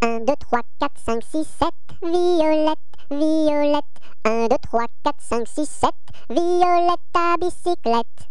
1, 2, 3, 4, 5, 6, 7. Violette, violette. 1, 2, 3, 4, 5, 6, 7. Violette à bicyclette.